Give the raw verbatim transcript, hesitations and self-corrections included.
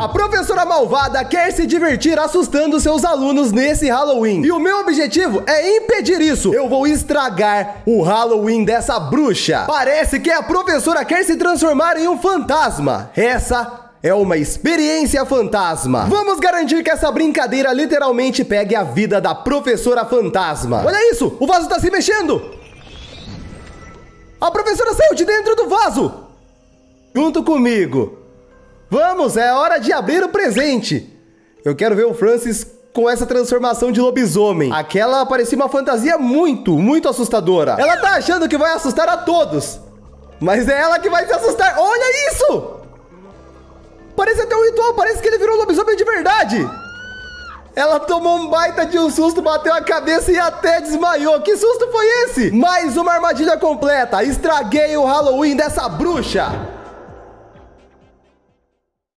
A professora malvada quer se divertir assustando seus alunos nesse Halloween. E o meu objetivo é impedir isso. Eu vou estragar o Halloween dessa bruxa. Parece que a professora quer se transformar em um fantasma. Essa é uma experiência fantasma. Vamos garantir que essa brincadeira literalmente pegue a vida da professora fantasma. Olha isso, o vaso tá se mexendo. A professora saiu de dentro do vaso. Junto comigo. Vamos, é hora de abrir o presente. Eu quero ver o Francis com essa transformação de lobisomem. Aquela parecia uma fantasia muito, muito assustadora. Ela tá achando que vai assustar a todos. Mas é ela que vai se assustar. Olha isso! Parece até um ritual, parece que ele virou lobisomem de verdade. Ela tomou um baita de um susto, bateu a cabeça e até desmaiou. Que susto foi esse? Mais uma armadilha completa. Estraguei o Halloween dessa bruxa.